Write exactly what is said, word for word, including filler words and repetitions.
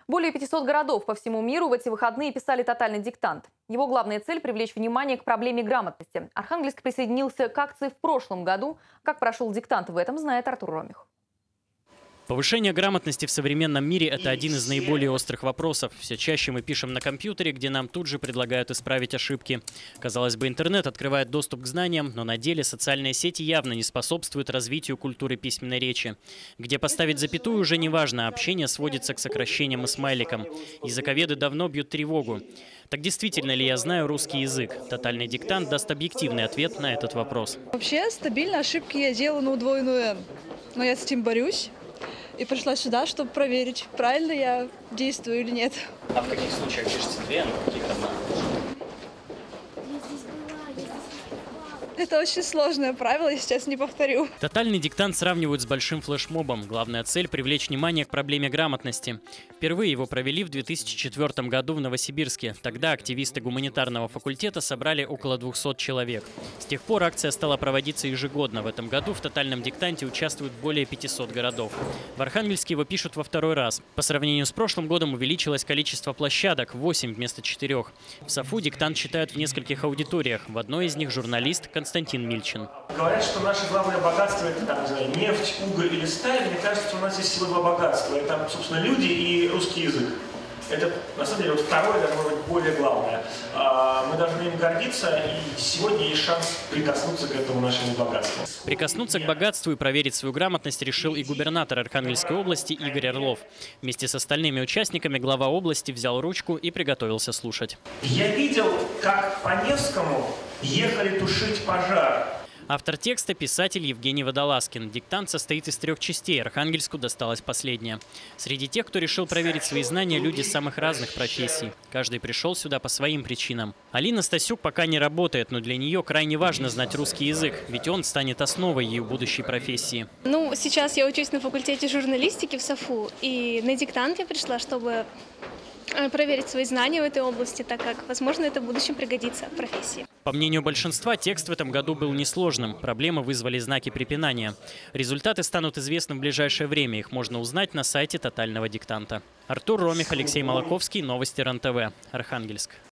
Более пятисот городов по всему миру в эти выходные писали тотальный диктант. Его главная цель – привлечь внимание к проблеме грамотности. Архангельск присоединился к акции в прошлом году. Как прошел диктант в этом, знает Артур Ромих. Повышение грамотности в современном мире – это один из наиболее острых вопросов. Все чаще мы пишем на компьютере, где нам тут же предлагают исправить ошибки. Казалось бы, интернет открывает доступ к знаниям, но на деле социальные сети явно не способствуют развитию культуры письменной речи. Где поставить запятую уже не важно, общение сводится к сокращениям и смайликам. Языковеды давно бьют тревогу. Так действительно ли я знаю русский язык? Тотальный диктант даст объективный ответ на этот вопрос. Вообще, стабильно ошибки я делаю на удвоенную «н». Но я с этим борюсь. И пришла сюда, чтобы проверить, правильно я действую или нет. А в каких случаях пишете две, а в каких одна? Это очень сложное правило, я сейчас не повторю. Тотальный диктант сравнивают с большим флешмобом. Главная цель – привлечь внимание к проблеме грамотности. Впервые его провели в две тысячи четвёртом году в Новосибирске. Тогда активисты гуманитарного факультета собрали около двухсот человек. С тех пор акция стала проводиться ежегодно. В этом году в тотальном диктанте участвуют более пятисот городов. В Архангельске его пишут во второй раз. По сравнению с прошлым годом увеличилось количество площадок – восемь вместо четырех. В САФУ диктант читают в нескольких аудиториях. В одной из них журналист Константин Мильчин. Говорят, что наше главное богатство – это там, не знаю, нефть, уголь или сталь. Мне кажется, что у нас есть всего два богатства. Это, собственно, люди и русский язык. Это, на самом деле, вот второе, это может быть более главное. Мы должны им гордиться, и сегодня есть шанс прикоснуться к этому нашему богатству. Прикоснуться к богатству и проверить свою грамотность решил и губернатор Архангельской области Игорь Орлов. Вместе с остальными участниками глава области взял ручку и приготовился слушать. Я видел, как по Невскому ехали тушить пожар. Автор текста – писатель Евгений Водолазкин. Диктант состоит из трех частей. Архангельску досталась последняя. Среди тех, кто решил проверить свои знания, люди самых разных профессий. Каждый пришел сюда по своим причинам. Алина Стасюк пока не работает, но для нее крайне важно знать русский язык, ведь он станет основой ее будущей профессии. Ну, сейчас я учусь на факультете журналистики в САФУ, и на диктант я пришла, чтобы проверить свои знания в этой области, так как, возможно, это в будущем пригодится в профессии. По мнению большинства, текст в этом году был несложным. Проблемы вызвали знаки препинания. Результаты станут известны в ближайшее время. Их можно узнать на сайте тотального диктанта. Артур Ромих, Алексей Молоковский. Новости РЕН-ТВ. Архангельск.